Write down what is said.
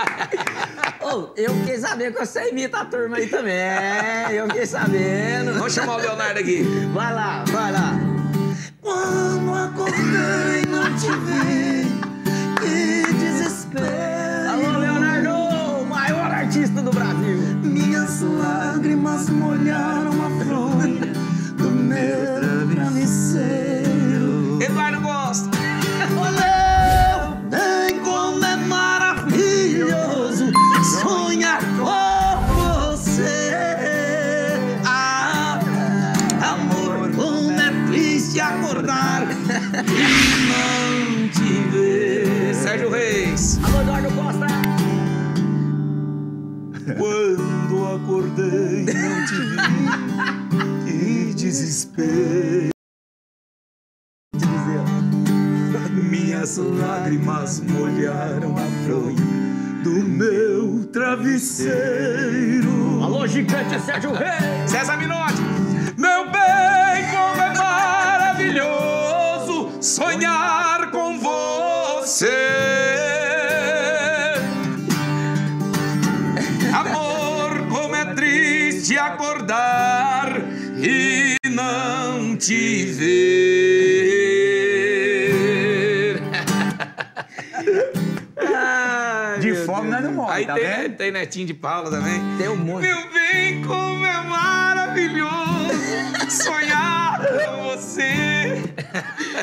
Ô, eu fiquei sabendo que você imita a turma aí também. Eu fiquei sabendo. Vamos chamar o Leonardo aqui. Vai lá, vai lá. Quando acordei não te vi, que desespero. Alô, Leonardo, o maior artista do Brasil. Minhas lágrimas molharam a fronha do meu travesseiro. Eduardo Costa. Olha, bem como é maravilhoso sonhar com você. Ah, amor, como é triste acordar e não te ver. Sérgio Reis. Alô, Eduardo Costa. Quando acordei não te vi, que desespero. Minhas lágrimas molharam a fronha do meu travesseiro. Alô, gigante Sérgio Reis. César Minotti. Meu bem, como é maravilhoso sonhar com você. Amor, como é triste acordar e não te ver. Ai, De meu fome Deus. nós não morre, Aí tá tem, vendo? tem Netinho de Paula também. Tem um monte. Meu bem, como é maravilhoso sonhar com você.